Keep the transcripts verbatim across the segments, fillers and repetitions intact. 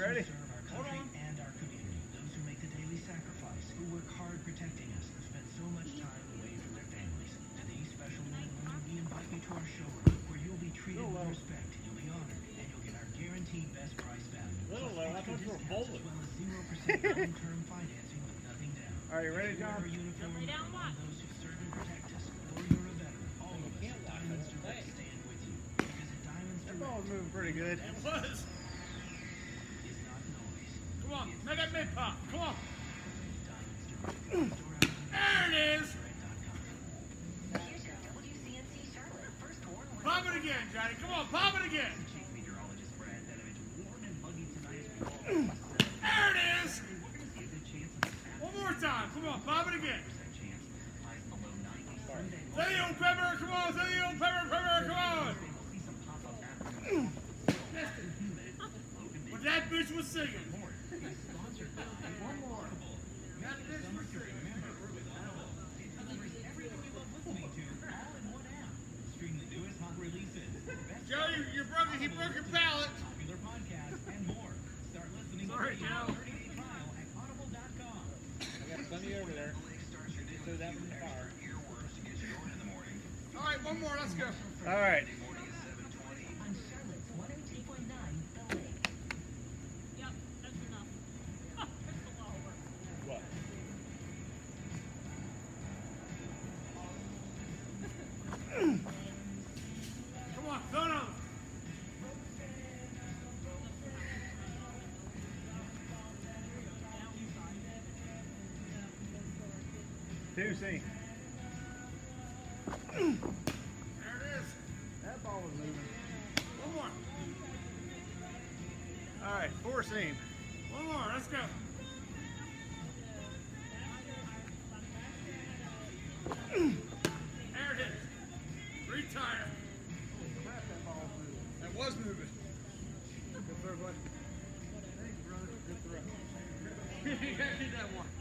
Ready? Serve our country and our community. Those who make the daily sacrifice, who work hard protecting us, who spend so much time away from their families. To these special men and women, we invite you to our showroom, where you'll be treated with respect, you'll be honored, and you'll get our guaranteed best price value. Little Plus low, I extra thought you were discounts, bowling. as well as zero percent long-term financing with nothing down. All right, you ready, John? Whether you're a uniform Lay down or one. those who serve and protect us, or you're a veteran, all of us at Diamonds Direct stand with you. Because at Diamonds That Direct, ball's moving pretty good. It was. is not noise. Come on, make that mid pop. Come on. Diamonds Direct. There it is. Here's your W C N C Charlotte first warm weather. Pop it again, Johnny. Come on, pop it again. Chief Meteorologist Brad Benovich, warm and buggy tonight as we all There it is. we're going to see a good chance of a One more time. Come on, pop it again. percent chance. Highs below ninety. Sunday, Say the old pepper. Come on, say the old pepper, pepper. Come on. we'll see some pop-up afternoon. Missed it. Humid. Low to mid. But that bitch was singing. Is sponsored by One more. That bitch was singing. Remember, with Audible, it delivers everything you love listening to all in one app. Stream the newest hot releases, best Joe, you, you broke it. He broke your palate. popular podcasts, and more. Start listening Sorry, with a Joe. thirty-day trial at audible dot com. I got plenty over there. So that was in the car. All right, one more. Let's go. All right. On Charlotte's one oh two point nine, The Lake. Yep, that's enough. Oh, that's a lot of work. What? Come on, throw it on. Two seam. There it is. That ball was moving. One more. All right, four seam. One more. Let's go. There it is. Retire. Crap, that ball was moving. That was moving. Good throw, bud. Thanks, brother. Good throw. You gotta keep that one.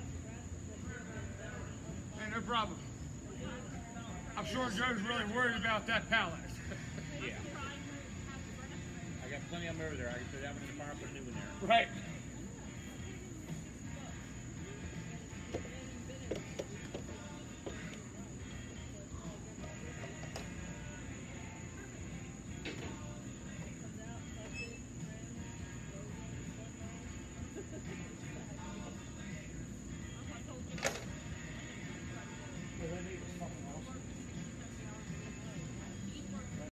Hey, no problem. I'm sure Joe's really worried about that pallet. Yeah. I got plenty of them over there. I can throw that one in the fire, put a new one there. Right.